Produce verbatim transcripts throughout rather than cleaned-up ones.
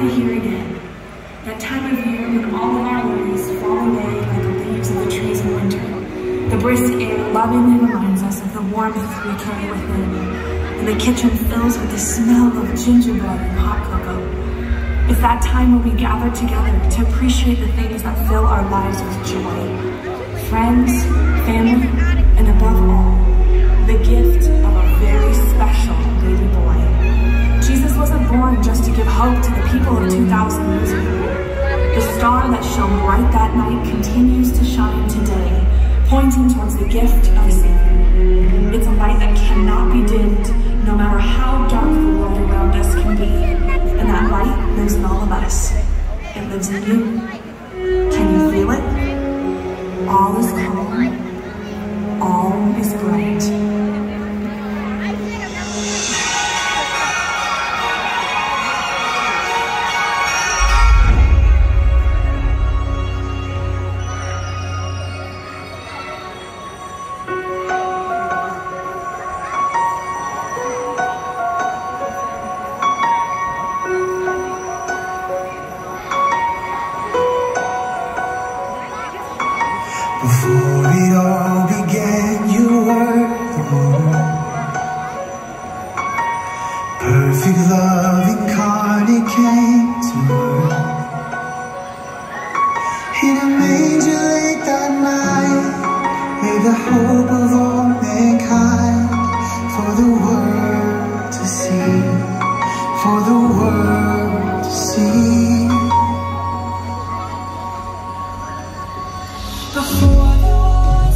to hear again. That time of year when all of our worries fall away like the leaves of the trees in winter. The brisk air lovingly reminds us of the warmth we carry within, and the kitchen fills with the smell of gingerbread and hot cocoa. It's that time when we gather together to appreciate the things that fill our lives with joy. Friends, family, and above all, the gift of a very special baby boy. Jesus wasn't born just to give hope to the people of two thousand years ago. The star that shone bright that night continues to shine today, pointing towards the gift of a Savior. It's a light that cannot be dimmed, no matter how dark the world around us can be. And that light lives in all of us. It lives in you. Can you feel it? All is calm. All is bright. Before it all began, you were the one. Perfect love incarnate came to earth. In a manger late that night, lay the hope of all mankind. For the world to see, for the world to see. Before there was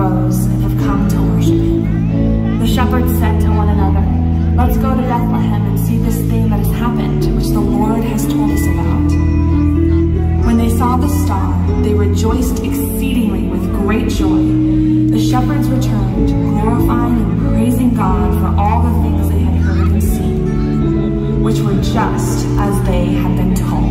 rose and have come to worship him. The shepherds said to one another, "Let's go to Bethlehem and see this thing that has happened, which the Lord has told us about." When they saw the star, they rejoiced exceedingly with great joy. The shepherds returned, glorifying and praising God for all the things they had heard and seen, which were just as they had been told.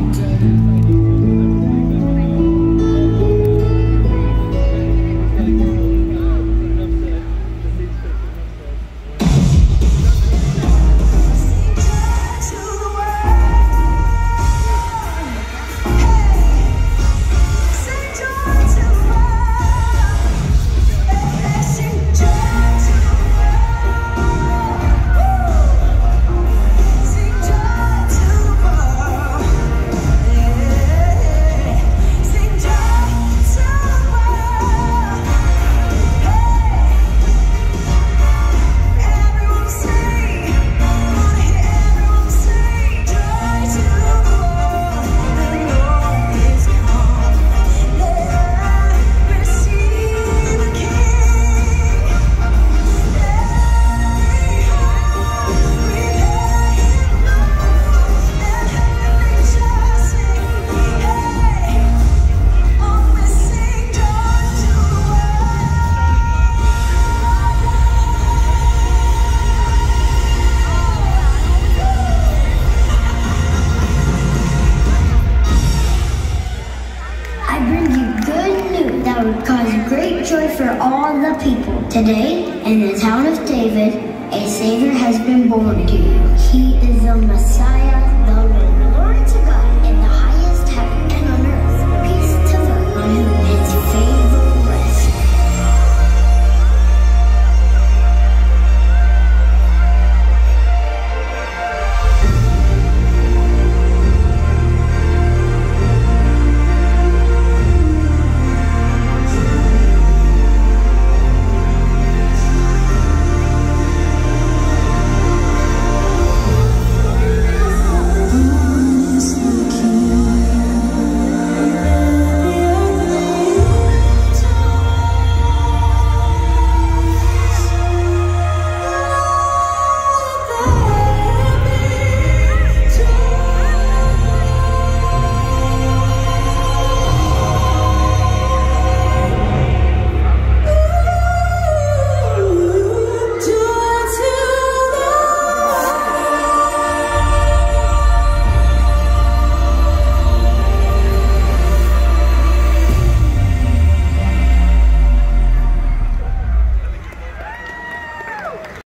Today, in the town of David, a Savior has been born to you. He is the Messiah.